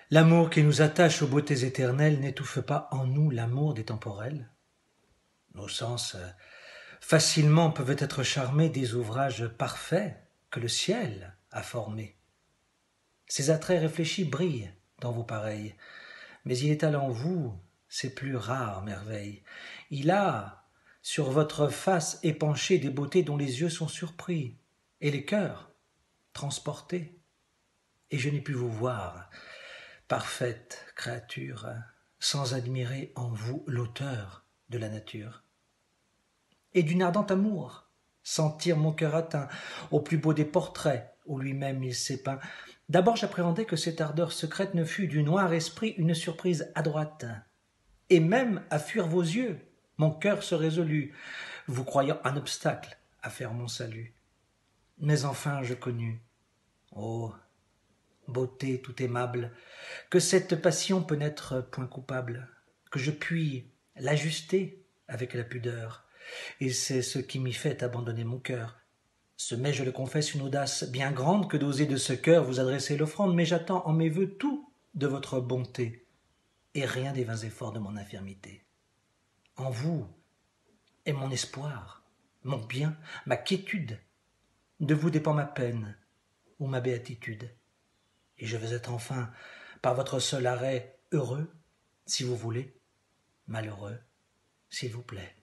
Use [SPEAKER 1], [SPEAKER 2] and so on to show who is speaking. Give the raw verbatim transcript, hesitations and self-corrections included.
[SPEAKER 1] L'amour qui nous attache aux beautés éternelles n'étouffe pas en nous l'amour des temporels. Nos sens euh, facilement peuvent être charmés des ouvrages parfaits que le ciel a formés. Ces attraits réfléchis brillent dans vos pareils, mais il étale en vous ses plus rares merveilles. Il a sur votre face épanché des beautés dont les yeux sont surpris, et les cœurs transportés. Et je n'ai pu vous voir, parfaite créature, sans admirer en vous l'auteur de la nature. Et d'une ardente amour, sentir mon cœur atteint au plus beau des portraits où lui-même il s'est peint. D'abord j'appréhendais que cette ardeur secrète ne fût du noir esprit une surprise adroite. Et même à fuir vos yeux, mon cœur se résolut, vous croyant un obstacle à faire mon salut. Mais enfin je connus, ô beauté tout aimable, que cette passion peut n'être point coupable, que je puis l'ajuster avec la pudeur, et c'est ce qui m'y fait abandonner mon cœur. Ce m'est, je le confesse, une audace bien grande que d'oser de ce cœur vous adresser l'offrande, mais j'attends en mes vœux tout de votre bonté, et rien des vains efforts de mon infirmité. En vous est mon espoir, mon bien, ma quiétude. De vous dépend ma peine ou ma béatitude. Et je veux être enfin, par votre seul arrêt, heureux, si vous voulez, malheureux, s'il vous plaît.